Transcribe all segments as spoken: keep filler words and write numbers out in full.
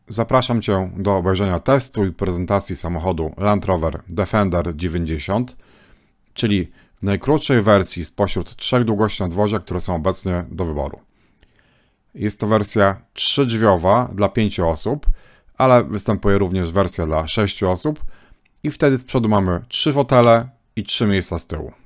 Zapraszam Cię do obejrzenia testu i prezentacji samochodu Land Rover Defender dziewięćdziesiąt, czyli w najkrótszej wersji spośród trzech długości nadwozia, które są obecnie do wyboru. Jest to wersja trzydrzwiowa dla pięciu osób, ale występuje również wersja dla sześciu osób i wtedy z przodu mamy trzy fotele i trzy miejsca z tyłu.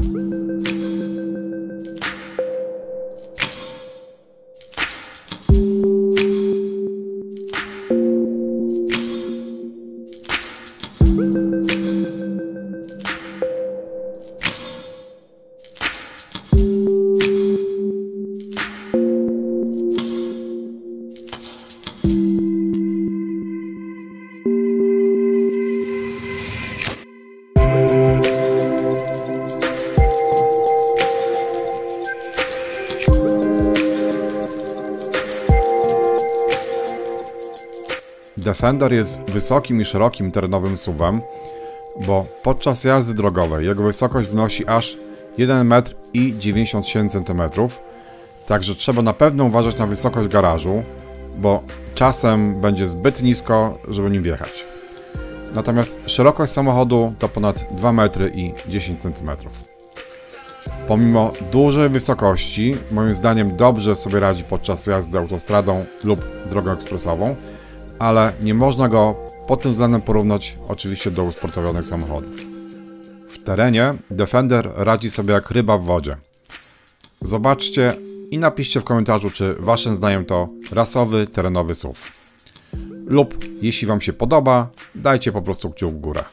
Defender jest wysokim i szerokim terenowym S U V-em, bo podczas jazdy drogowej jego wysokość wynosi aż jeden metr i dziewięćdziesiąt siedem centymetrów, także trzeba na pewno uważać na wysokość garażu, bo czasem będzie zbyt nisko, żeby nim wjechać. Natomiast szerokość samochodu to ponad dwa metry i dziesięć centymetrów. Pomimo dużej wysokości, moim zdaniem dobrze sobie radzi podczas jazdy autostradą lub drogą ekspresową, ale nie można go pod tym względem porównać oczywiście do usportowionych samochodów. W terenie Defender radzi sobie jak ryba w wodzie. Zobaczcie i napiszcie w komentarzu, czy waszym zdaniem to rasowy, terenowy S U V. Lub jeśli wam się podoba, dajcie po prostu kciuk w górę.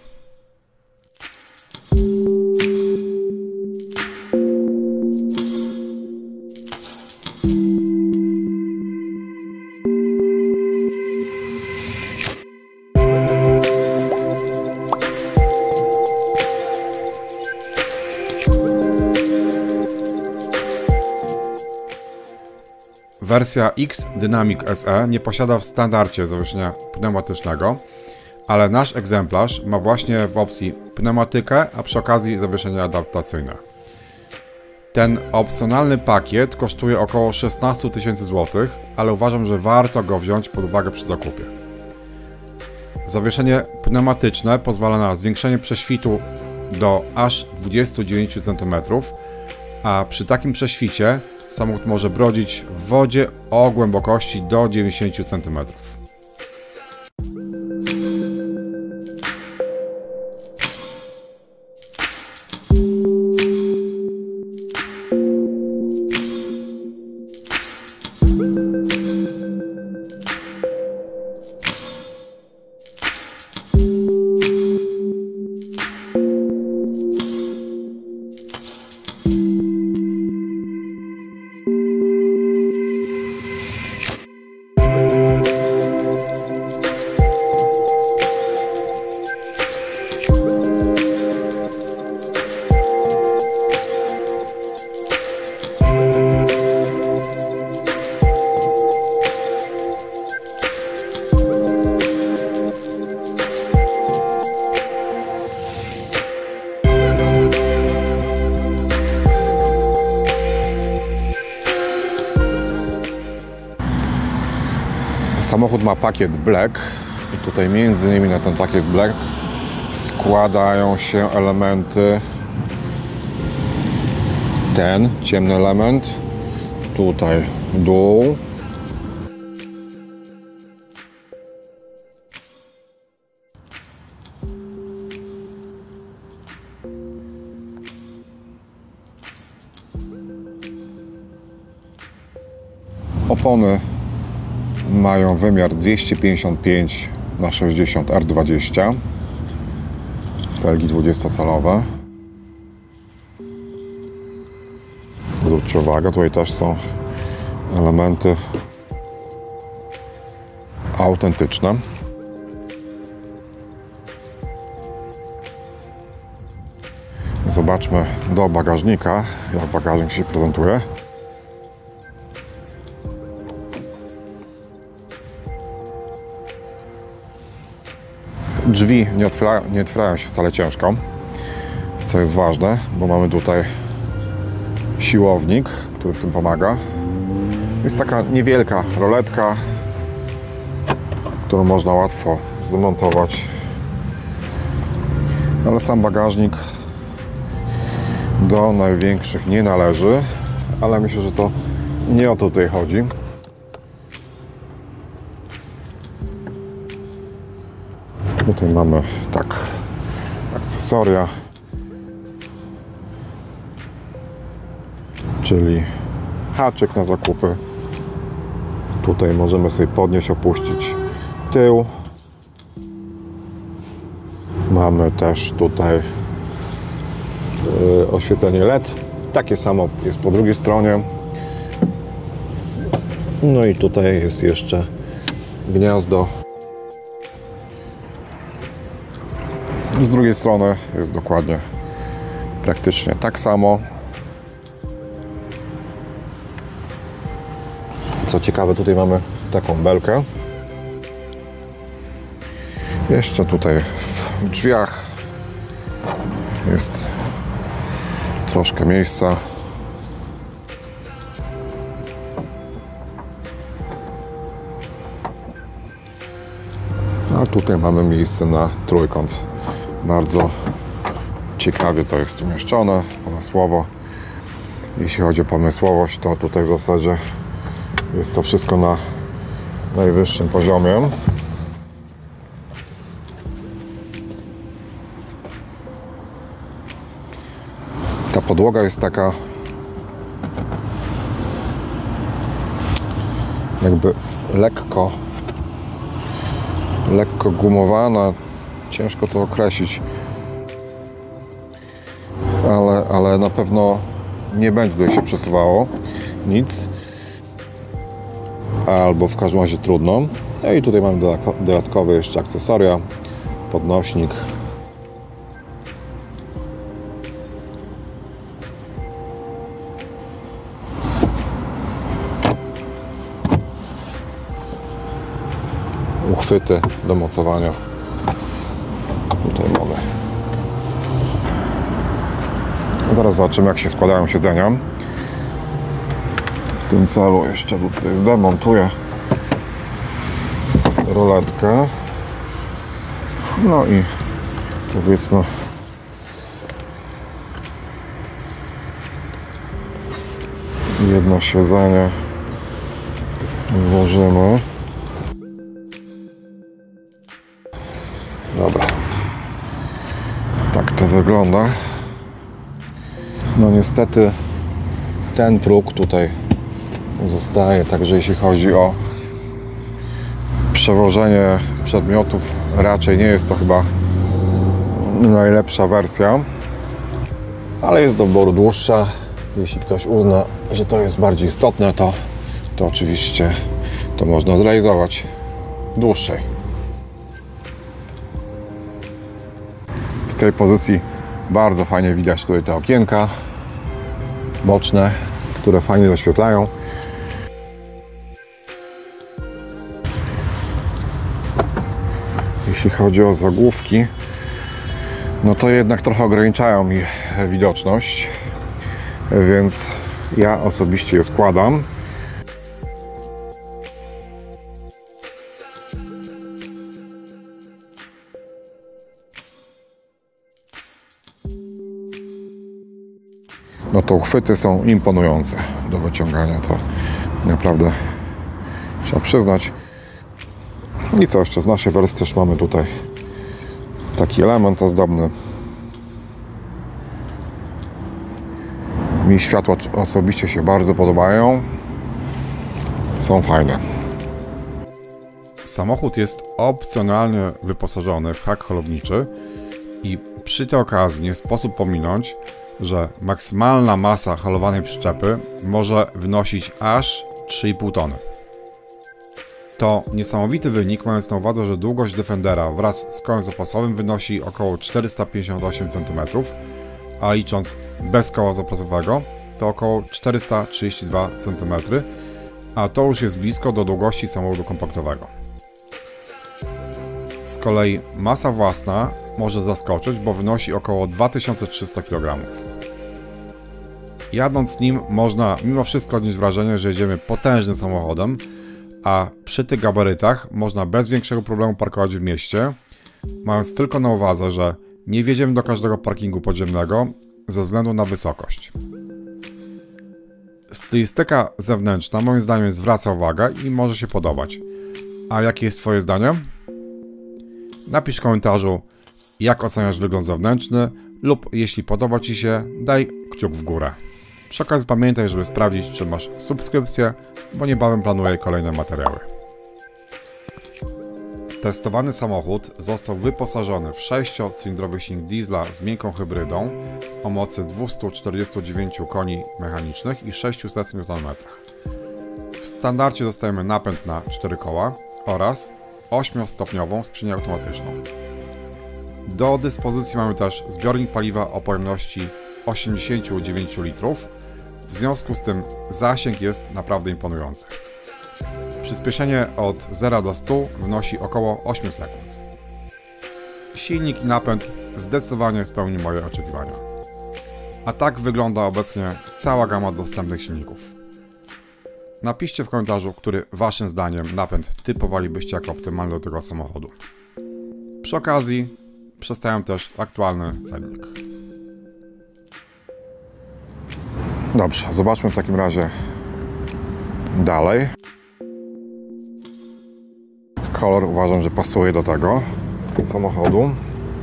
Wersja X Dynamic S E nie posiada w standardzie zawieszenia pneumatycznego, ale nasz egzemplarz ma właśnie w opcji pneumatykę, a przy okazji zawieszenie adaptacyjne. Ten opcjonalny pakiet kosztuje około szesnaście tysięcy złotych, ale uważam, że warto go wziąć pod uwagę przy zakupie. Zawieszenie pneumatyczne pozwala na zwiększenie prześwitu do aż dwudziestu dziewięciu centymetrów, a przy takim prześwicie samochód może brodzić w wodzie o głębokości do dziewięćdziesięciu centymetrów. Samochód ma pakiet Black i tutaj między innymi na ten pakiet Black składają się elementy. Ten ciemny element, tutaj dół, opony mają wymiar dwieście pięćdziesiąt pięć na sześćdziesiąt R dwadzieścia, felgi dwudziestocalowe. Zwróćcie uwagę, tutaj też są elementy autentyczne. Zobaczmy do bagażnika, jak bagażnik się prezentuje. Drzwi nie otwierają, nie otwierają się wcale ciężko, co jest ważne, bo mamy tutaj siłownik, który w tym pomaga. Jest taka niewielka roletka. którą można łatwo zdemontować. Ale sam bagażnik do największych nie należy, ale myślę, że to nie o to tutaj chodzi. Tutaj mamy tak akcesoria, czyli haczyk na zakupy. Tutaj możemy sobie podnieść, opuścić tył. Mamy też tutaj yy, oświetlenie L E D. Takie samo jest po drugiej stronie. No i tutaj jest jeszcze gniazdo. Z drugiej strony jest dokładnie praktycznie tak samo. Co ciekawe, tutaj mamy taką belkę. Jeszcze tutaj w drzwiach jest troszkę miejsca. A tutaj mamy miejsce na trójkąt. Bardzo ciekawie to jest umieszczone, pomysłowo. Jeśli chodzi o pomysłowość, to tutaj w zasadzie jest to wszystko na najwyższym poziomie. Ta podłoga jest taka jakby lekko lekko gumowana. Ciężko to określić, ale, ale na pewno nie będzie tutaj się przesuwało nic, albo w każdym razie trudno. No i tutaj mamy dodatkowe jeszcze akcesoria, podnośnik. Uchwyty do mocowania. Tutaj mamy. Zaraz zobaczymy, jak się składają siedzenia. W tym celu jeszcze tutaj zdemontuję roletkę. No i powiedzmy jedno siedzenie włożymy. Dobra. Tak to wygląda. No niestety ten próg tutaj zostaje, także jeśli chodzi o przewożenie przedmiotów, raczej nie jest to chyba najlepsza wersja, ale jest do wyboru dłuższa. Jeśli ktoś uzna, że to jest bardziej istotne, to, to oczywiście to można zrealizować dłuższej. Z tej pozycji bardzo fajnie widać tutaj te okienka boczne, które fajnie doświetlają. Jeśli chodzi o zagłówki, no to jednak trochę ograniczają mi widoczność, więc ja osobiście je składam. No to uchwyty są imponujące do wyciągania, to naprawdę trzeba przyznać. I co jeszcze, w naszej wersji też mamy tutaj taki element ozdobny. Mi światła osobiście się bardzo podobają. Są fajne. Samochód jest opcjonalnie wyposażony w hak holowniczy i przy tej okazji nie sposób pominąć, że maksymalna masa holowanej przyczepy może wynosić aż trzy i pół tony. To niesamowity wynik, mając na uwadze, że długość Defendera wraz z kołem zapasowym wynosi około czterysta pięćdziesiąt osiem centymetrów, a licząc bez koła zapasowego to około czterysta trzydzieści dwa centymetry, a to już jest blisko do długości samochodu kompaktowego. Z kolei masa własna może zaskoczyć, bo wynosi około dwa tysiące trzysta kilogramów. Jadąc nim można mimo wszystko odnieść wrażenie, że jedziemy potężnym samochodem, a przy tych gabarytach można bez większego problemu parkować w mieście, mając tylko na uwadze, że nie wjedziemy do każdego parkingu podziemnego ze względu na wysokość. Stylistyka zewnętrzna moim zdaniem zwraca uwagę i może się podobać. A jakie jest Twoje zdanie? Napisz w komentarzu, jak oceniasz wygląd zewnętrzny lub jeśli podoba Ci się, daj kciuk w górę. Przy okazji pamiętaj, żeby sprawdzić, czy masz subskrypcję, bo niebawem planuję kolejne materiały. Testowany samochód został wyposażony w sześciocylindrowy silnik diesla z miękką hybrydą o mocy dwieście czterdzieści dziewięć koni mechanicznych i sześćset niutonmetrów. W standardzie dostajemy napęd na cztery koła oraz ośmiostopniową skrzynię automatyczną. Do dyspozycji mamy też zbiornik paliwa o pojemności osiemdziesiąt dziewięć litrów, w związku z tym zasięg jest naprawdę imponujący. Przyspieszenie od zera do stu wynosi około osiem sekund. Silnik i napęd zdecydowanie spełni moje oczekiwania. A tak wygląda obecnie cała gama dostępnych silników. Napiszcie w komentarzu, który Waszym zdaniem napęd typowalibyście jako optymalny do tego samochodu. Przy okazji przedstawiam też aktualny cennik. Dobrze, zobaczmy w takim razie dalej. Kolor uważam, że pasuje do tego samochodu.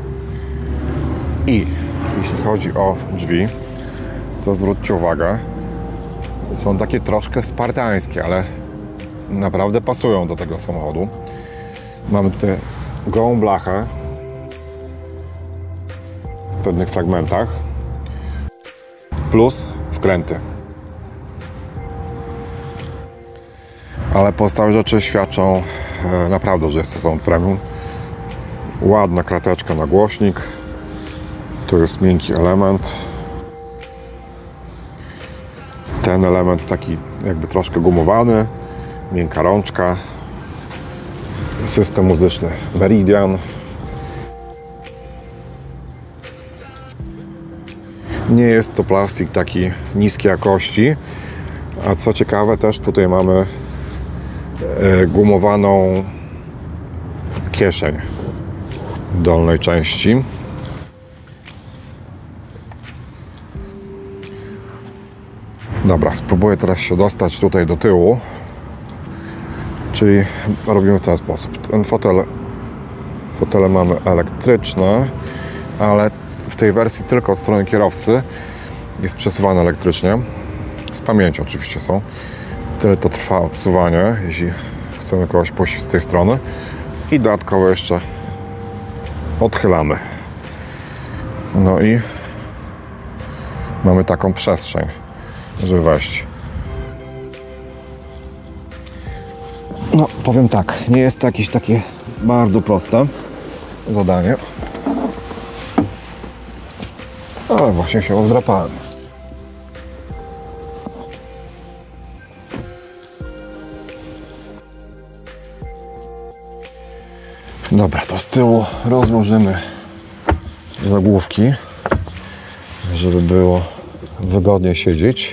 I jeśli chodzi o drzwi, to zwróćcie uwagę, są takie troszkę spartańskie, ale naprawdę pasują do tego samochodu. Mamy tutaj gołą blachę w pewnych fragmentach, plus wkręty. Ale pozostałe rzeczy świadczą e, naprawdę, że jest to samochód premium. Ładna krateczka na głośnik. Tu jest miękki element. Ten element taki jakby troszkę gumowany. Miękka rączka. System muzyczny Meridian. Nie jest to plastik taki niskiej jakości. A co ciekawe, też tutaj mamy gumowaną kieszeń w dolnej części. Dobra, spróbuję teraz się dostać tutaj do tyłu. Czyli robimy w ten sposób. Ten fotel, fotele mamy elektryczne, ale w tej wersji tylko od strony kierowcy jest przesuwany elektrycznie. Z pamięci oczywiście są. Tyle to trwa odsuwanie, jeśli chcemy kogoś puścić z tej strony. I dodatkowo jeszcze odchylamy. No i mamy taką przestrzeń, żeby wejść. No, powiem tak, nie jest to jakieś takie bardzo proste zadanie. Ale właśnie się wdrapałem. Dobra, to z tyłu rozłożymy zagłówki, żeby było wygodnie siedzieć.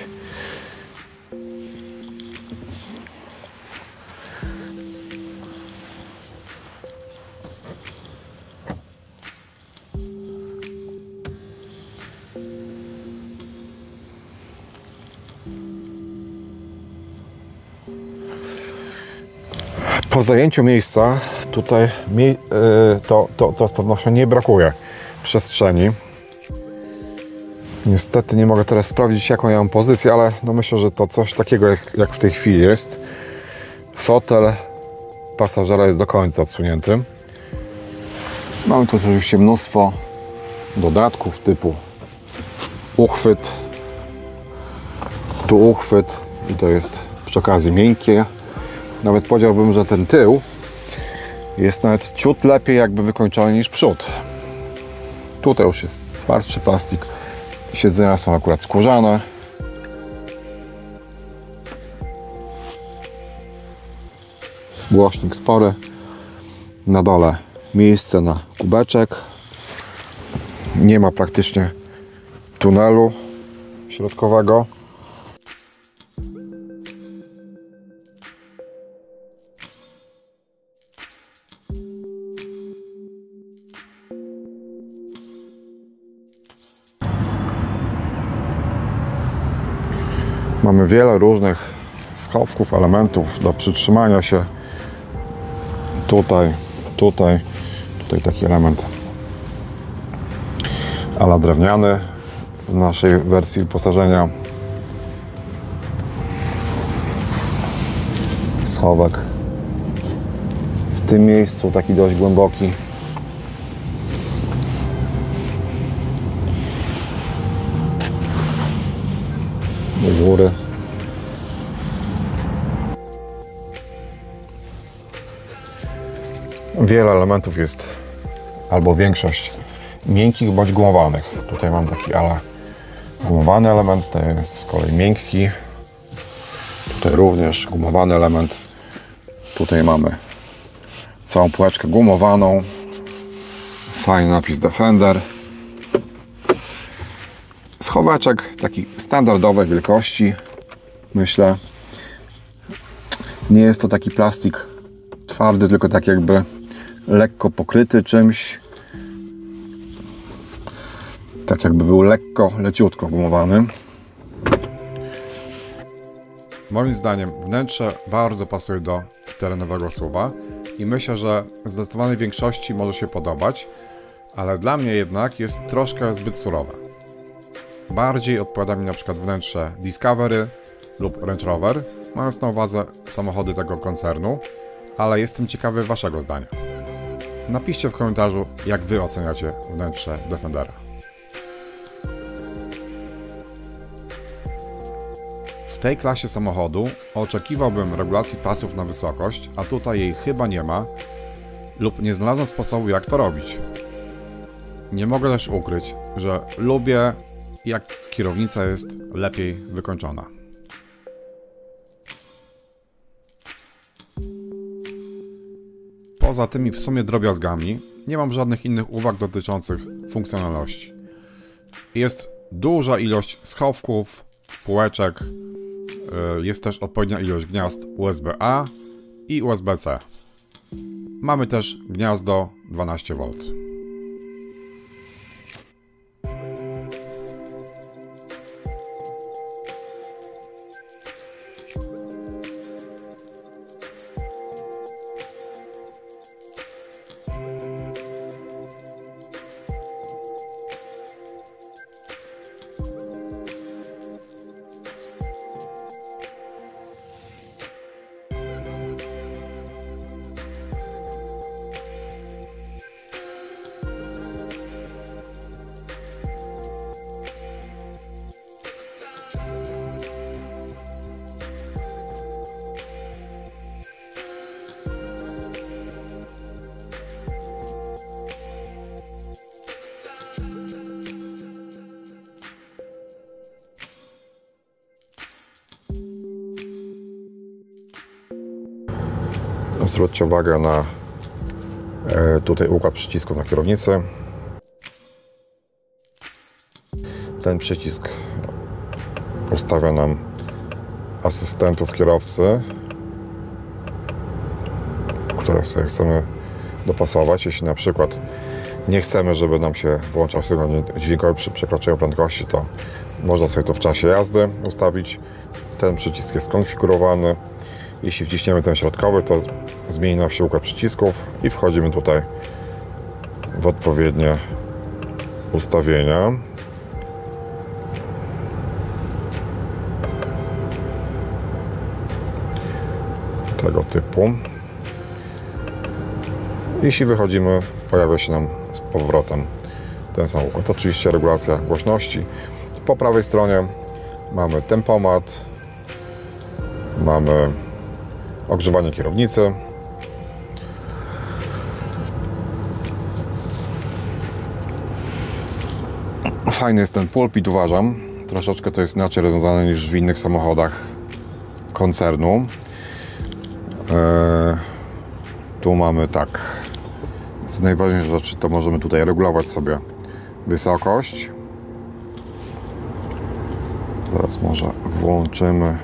Po zajęciu miejsca tutaj mi, to, to, to z pewnością nie brakuje przestrzeni. Niestety nie mogę teraz sprawdzić, jaką ja mam pozycję, ale no myślę, że to coś takiego jak, jak w tej chwili jest. Fotel pasażera jest do końca odsunięty. Mamy tu oczywiście mnóstwo dodatków typu uchwyt, tu uchwyt i to jest przy okazji miękkie. Nawet powiedziałbym, że ten tył jest nawet ciut lepiej jakby wykończony niż przód. Tutaj już jest twardszy plastik. Siedzenia są akurat skórzane. Głośnik spory. Na dole miejsce na kubeczek. Nie ma praktycznie tunelu środkowego. Mamy wiele różnych schowków, elementów do przytrzymania się. Tutaj, tutaj, tutaj taki element ala drewniany w naszej wersji wyposażenia. Schowek w tym miejscu, taki dość głęboki. Do góry. Wiele elementów jest, albo większość, miękkich bądź gumowanych. Tutaj mam taki ala gumowany element, to jest z kolei miękki. Tutaj również gumowany element. Tutaj mamy całą półeczkę gumowaną. Fajny napis Defender. Schoweczek taki standardowej wielkości, myślę. Nie jest to taki plastik twardy, tylko tak jakby lekko pokryty czymś. Tak jakby był lekko, leciutko gumowany. Moim zdaniem wnętrze bardzo pasuje do terenowego suwa i myślę, że zdecydowanej większości może się podobać, ale dla mnie jednak jest troszkę zbyt surowe. Bardziej odpowiada mi na przykład wnętrze Discovery lub Range Rover, mając na uwadze samochody tego koncernu, ale jestem ciekawy waszego zdania. Napiszcie w komentarzu, jak wy oceniacie wnętrze Defendera. W tej klasie samochodu oczekiwałbym regulacji pasów na wysokość, a tutaj jej chyba nie ma lub nie znalazłem sposobu, jak to robić. Nie mogę też ukryć, że lubię, jak kierownica jest lepiej wykończona. Poza tymi w sumie drobiazgami nie mam żadnych innych uwag dotyczących funkcjonalności. Jest duża ilość schowków, półeczek, jest też odpowiednia ilość gniazd U S B A i U S B C. Mamy też gniazdo dwanaście wolt. Zwróćcie uwagę na e, tutaj układ przycisków na kierownicy. Ten przycisk ustawia nam asystentów kierowcy, które sobie chcemy dopasować. Jeśli na przykład nie chcemy, żeby nam się włączał sygnał dźwiękowy przy przekroczeniu prędkości, to można sobie to w czasie jazdy ustawić. Ten przycisk jest skonfigurowany. Jeśli wciśniemy ten środkowy, to zmieni nam się układ przycisków i wchodzimy tutaj w odpowiednie ustawienia. Tego typu. Jeśli wychodzimy, pojawia się nam z powrotem ten sam układ. Oczywiście regulacja głośności. Po prawej stronie mamy tempomat, mamy ogrzewanie kierownicy. Fajny jest ten pulpit, uważam. Troszeczkę to jest inaczej rozwiązane niż w innych samochodach koncernu. Eee, tu mamy tak, z najważniejszych rzeczy to możemy tutaj regulować sobie wysokość. Zaraz może włączymy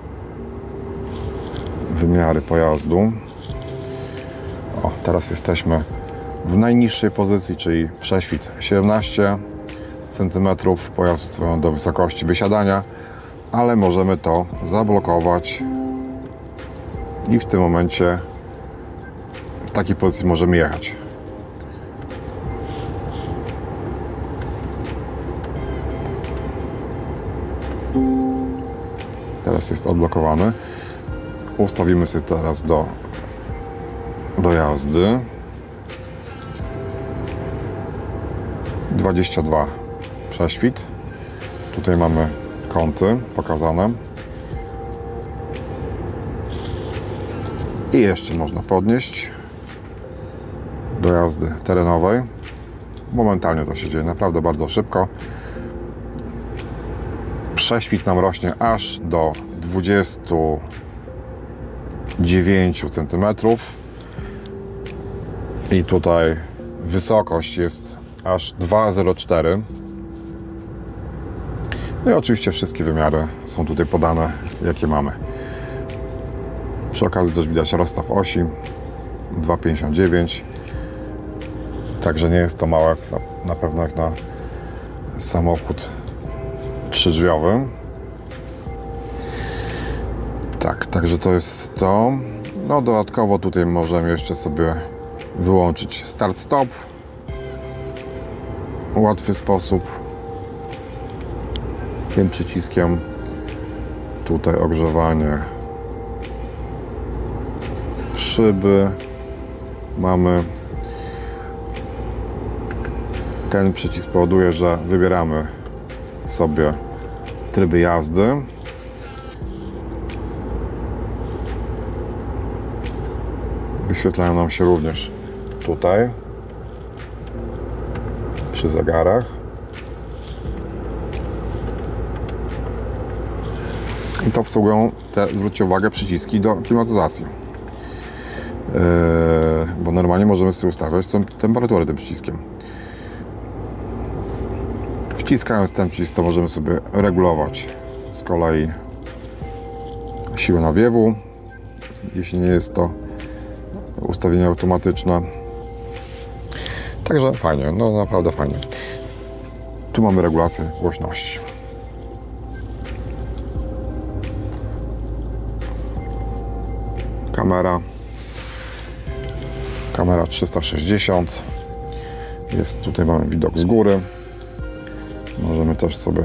wymiary pojazdu. O, teraz jesteśmy w najniższej pozycji, czyli prześwit siedemnaście centymetrów. Pojazd do wysokości wysiadania. ale możemy to zablokować i w tym momencie w takiej pozycji możemy jechać. Teraz jest odblokowany. Ustawimy sobie teraz do, do jazdy. dwadzieścia dwa prześwit. Tutaj mamy kąty pokazane. I jeszcze można podnieść do jazdy terenowej. Momentalnie to się dzieje naprawdę bardzo szybko. Prześwit nam rośnie aż do dwudziestu dziewięciu centymetrów i tutaj wysokość jest aż dwa zero cztery. No i oczywiście wszystkie wymiary są tutaj podane, jakie mamy. Przy okazji też widać rozstaw osi dwa pięćdziesiąt dziewięć. Także nie jest to małe, na pewno jak na samochód trzydrzwiowy. Tak, także to jest to. No dodatkowo tutaj możemy jeszcze sobie wyłączyć start-stop. Łatwy sposób. Tym przyciskiem. Tutaj ogrzewanie szyby. Mamy. Ten przycisk powoduje, że wybieramy sobie tryby jazdy. Wyświetlają nam się również tutaj przy zegarach. I to obsługują te, zwróćcie uwagę, przyciski do klimatyzacji. Yy, bo normalnie możemy sobie ustawiać temperaturę tym przyciskiem. Wciskając ten przycisk, to możemy sobie regulować z kolei siłę nawiewu, jeśli nie jest to ustawienie automatyczne. Także fajnie, no naprawdę fajnie. Tu mamy regulację głośności. Kamera. Kamera trzysta sześćdziesiąt. Jest, tutaj mamy widok z góry. Możemy też sobie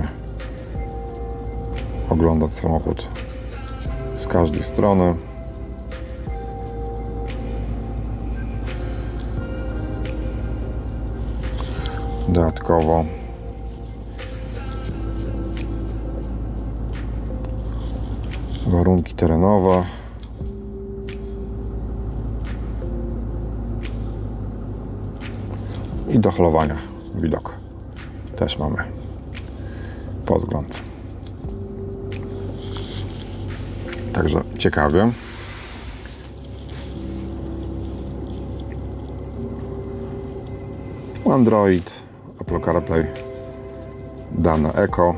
oglądać samochód z każdej strony. Dodatkowo warunki terenowe. I do holowania widok też mamy. Podgląd. Także ciekawie. Android, Apple CarPlay, dane Eco.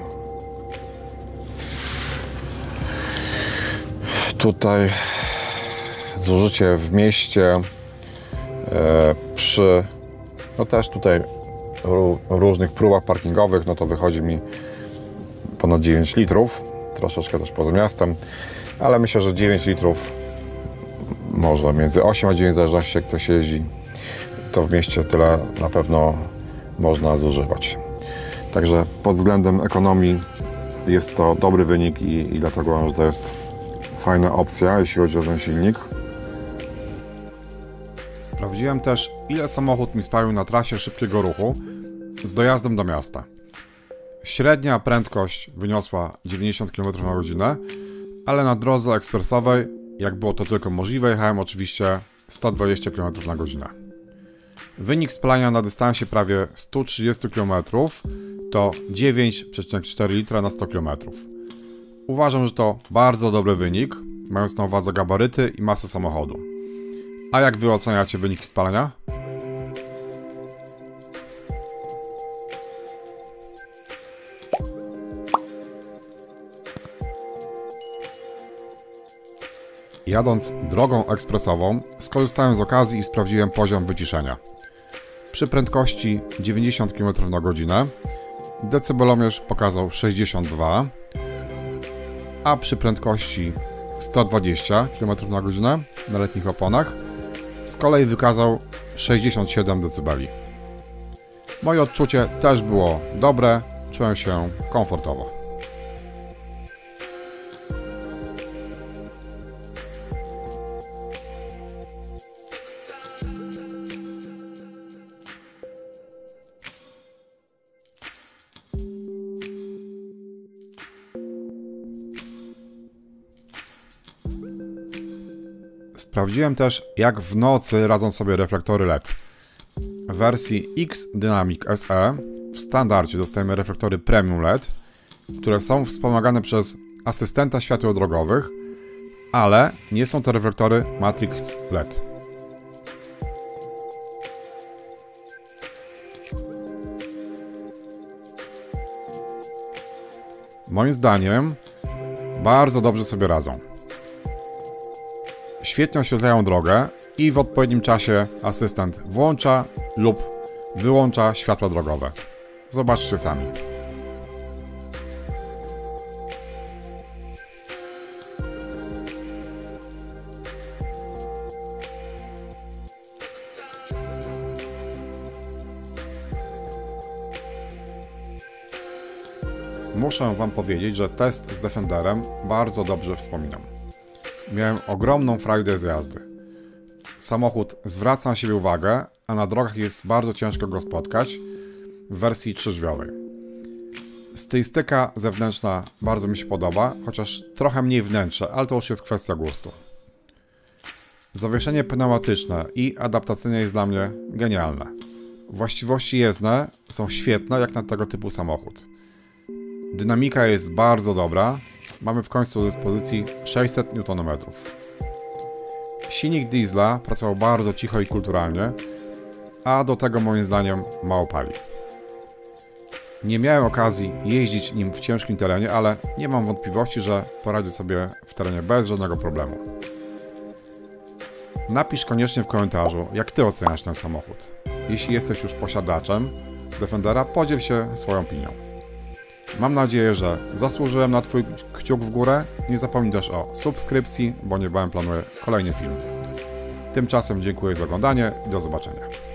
Tutaj zużycie w mieście e, przy no też tutaj różnych próbach parkingowych, no to wychodzi mi ponad dziewięć litrów, troszeczkę też poza miastem, ale myślę, że dziewięć litrów, może między osiem a dziewięć, w zależności jak ktoś jeździ, to w mieście tyle na pewno można zużywać. Także pod względem ekonomii jest to dobry wynik i, i dlatego uważam, że to jest fajna opcja, jeśli chodzi o ten silnik. Sprawdziłem też, ile samochód mi spalił na trasie szybkiego ruchu z dojazdem do miasta. Średnia prędkość wyniosła dziewięćdziesiąt kilometrów na godzinę, ale na drodze ekspresowej, jak było to tylko możliwe, jechałem oczywiście sto dwadzieścia kilometrów na godzinę. Wynik spalania na dystansie prawie sto trzydzieści kilometrów to dziewięć przecinek cztery litra na sto kilometrów. Uważam, że to bardzo dobry wynik, mając na uwadze gabaryty i masę samochodu. A jak wy oceniacie wyniki spalania? Jadąc drogą ekspresową, skorzystałem z okazji i sprawdziłem poziom wyciszenia. Przy prędkości dziewięćdziesiąt kilometrów na godzinę decybelomierz pokazał sześćdziesiąt dwa, a przy prędkości sto dwadzieścia kilometrów na godzinę na letnich oponach z kolei wykazał sześćdziesiąt siedem decybeli. Moje odczucie też było dobre, czułem się komfortowo. Sprawdziłem też, jak w nocy radzą sobie reflektory L E D. W wersji X Dynamic S E w standardzie dostajemy reflektory Premium L E D, które są wspomagane przez asystenta świateł drogowych, ale nie są to reflektory Matrix L E D. Moim zdaniem bardzo dobrze sobie radzą. Świetnie oświetlają drogę i w odpowiednim czasie asystent włącza lub wyłącza światła drogowe. Zobaczcie sami. Muszę Wam powiedzieć, że test z Defenderem bardzo dobrze wspominam. Miałem ogromną frajdę z jazdy. Samochód zwraca na siebie uwagę, a na drogach jest bardzo ciężko go spotkać w wersji trzyrzwiowej. Stylistyka zewnętrzna bardzo mi się podoba, chociaż trochę mniej wnętrze, ale to już jest kwestia gustu. Zawieszenie pneumatyczne i adaptacyjne jest dla mnie genialne. Właściwości jezdne są świetne jak na tego typu samochód. Dynamika jest bardzo dobra. Mamy w końcu do dyspozycji sześćset niutonometrów. Silnik diesla pracował bardzo cicho i kulturalnie, a do tego moim zdaniem mało pali. Nie miałem okazji jeździć nim w ciężkim terenie, ale nie mam wątpliwości, że poradzi sobie w terenie bez żadnego problemu. Napisz koniecznie w komentarzu, jak Ty oceniasz ten samochód. Jeśli jesteś już posiadaczem Defendera, podziel się swoją opinią. Mam nadzieję, że zasłużyłem na Twój kciuk w górę. Nie zapomnij też o subskrypcji, bo niebawem planuję kolejny film. Tymczasem dziękuję za oglądanie i do zobaczenia.